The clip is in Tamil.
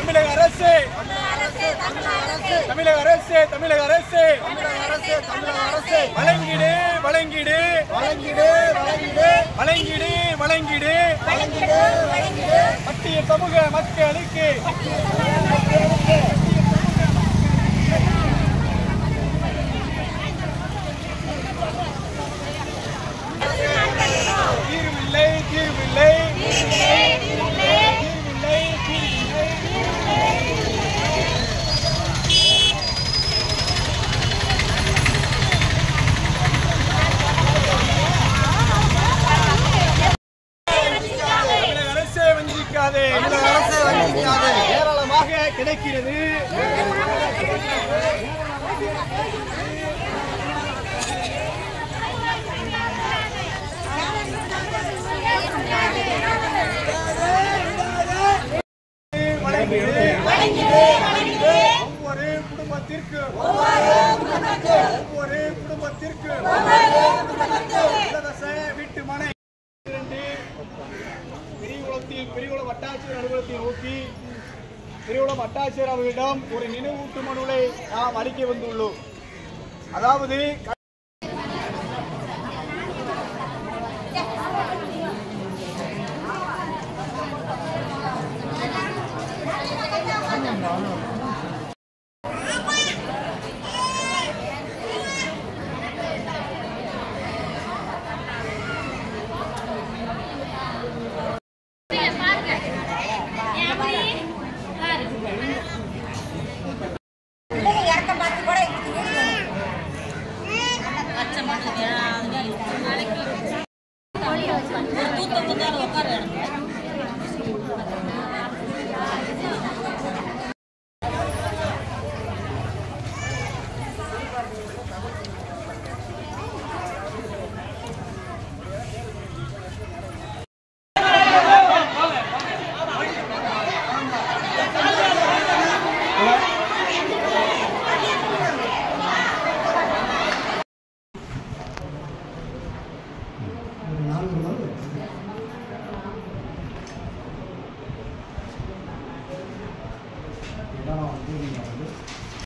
தமிழக அரசு வழங்கிடு வழங்கிடு மத்திய சமூக மக்களுக்கு தீர்வில்லை ஏராளமாக கிடைக்கிறது. ஒவ்வொரு குடும்பத்திற்கு இலவச வீட்டு மனை பெரியகுளம் வட்டாட்சியர் அலுவலகத்தை நோக்கி பெரியகுளம் வட்டாட்சியர் அவர்களிடம் ஒரு நினைவூட்டு மனுவை நாம் அளிக்க வந்துள்ளோம். அதாவது